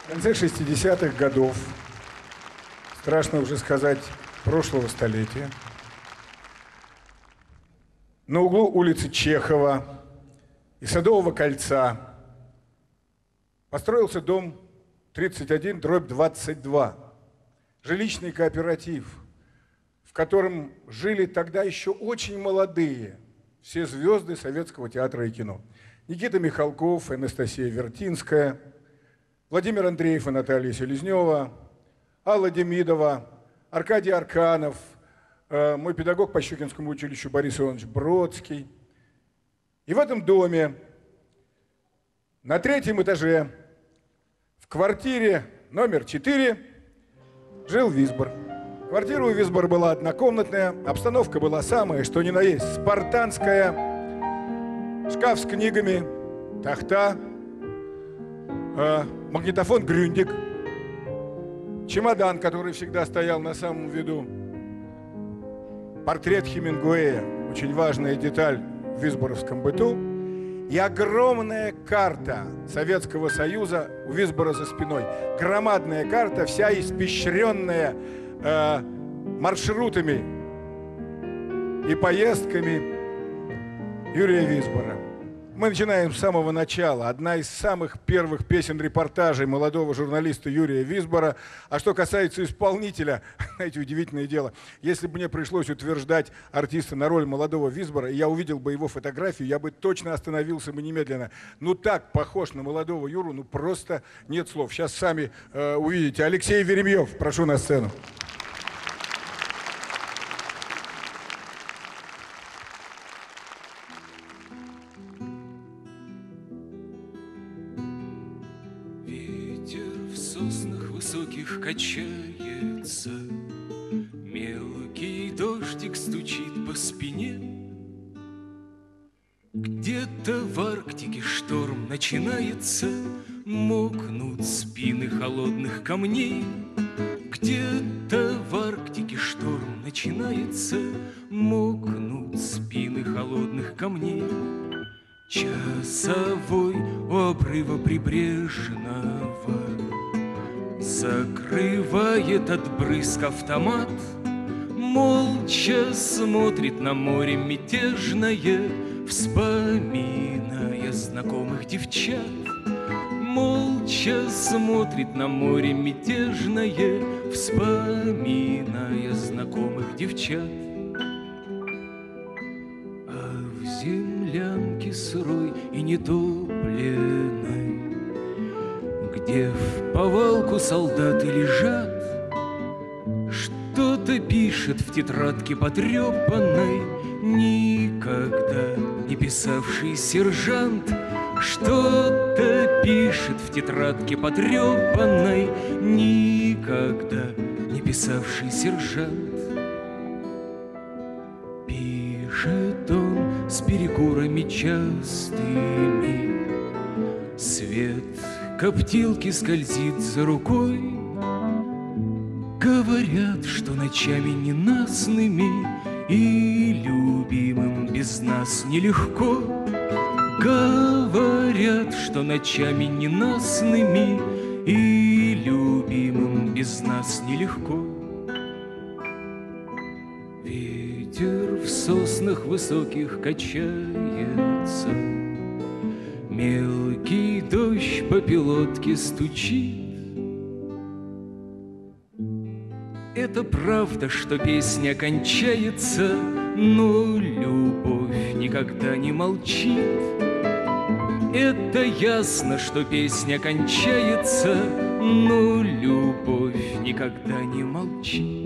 В конце 60-х годов, страшно уже сказать, прошлого столетия, на углу улицы Чехова и Садового кольца построился дом 31/22, жилищный кооператив, в котором жили тогда еще очень молодые все звезды советского театра и кино. Никита Михалков, Анастасия Вертинская, Владимир Андреев и Наталья Селезнева, Алла Демидова, Аркадий Арканов, мой педагог по Щукинскому училищу Борис Иванович Бродский. И в этом доме на 3-м этаже в квартире номер 4 жил Висбор. Квартира у Висбора была однокомнатная, обстановка была самая, что ни на есть, спартанская, шкаф с книгами, тахта, магнитофон Грюндик, чемодан, который всегда стоял на самом виду, портрет Хемингуэя, очень важная деталь в висборовском быту, и огромная карта Советского Союза у Висбора за спиной. Громадная карта, вся испещренная маршрутами и поездками Юрия Висбора. Мы начинаем с самого начала. Одна из самых первых песен-репортажей молодого журналиста Юрия Висбора. А что касается исполнителя, знаете, удивительное дело. Если бы мне пришлось утверждать артиста на роль молодого Висбора, и я увидел бы его фотографию, я бы точно остановился бы немедленно. Ну так похож на молодого Юру, ну просто нет слов. Сейчас сами увидите. Алексей Веремьев, прошу на сцену. Высоких качается, мелкий дождик стучит по спине. Где-то в Арктике шторм начинается, мокнут спины холодных камней. Где-то в Арктике шторм начинается, мокнут спины холодных камней. Часовой у обрыва прибрежного закрывает от брызг автомат, молча смотрит на море мятежное, вспоминая знакомых девчат. Молча смотрит на море мятежное, вспоминая знакомых девчат. А в землянке сырой и нетопленной, где в повалку солдаты лежат, что-то пишет в тетрадке потрепанной никогда не писавший сержант. Что-то пишет в тетрадке потрепанной никогда не писавший сержант. Пишет он с перекурами частыми, свет коптилки скользит за рукой. Говорят, что ночами ненастными и любимым без нас нелегко. Говорят, что ночами ненастными и любимым без нас нелегко. Ветер в соснах высоких качается, мелкий дождь по пилотке стучит. Это правда, что песня кончается, но любовь никогда не молчит. Это ясно, что песня кончается, но любовь никогда не молчит.